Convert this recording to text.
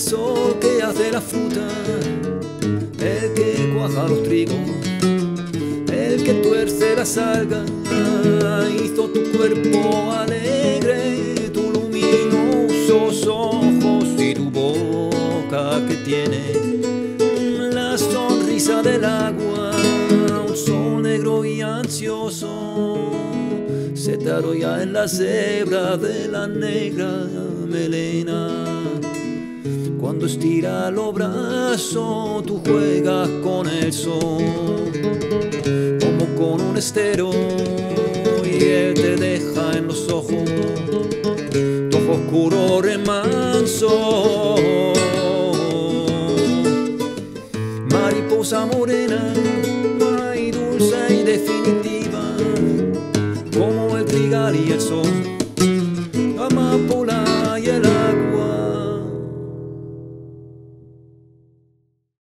sol que hace la fruta, el que cuaja los trigos, el que tuerce la salga, hizo tu cuerpo alegre, tus luminosos ojos y tu boca que tiene la sonrisa del agua, un sol negro y ansioso se te arrolla en las hebras de la negra melena. Cuando estira los brazos, tú juegas con el sol, como con un estero, y él te deja en los ojos, tu ojo oscuro remanso. Mariposa morena, ay dulce y definitiva, como el trigal y el sol.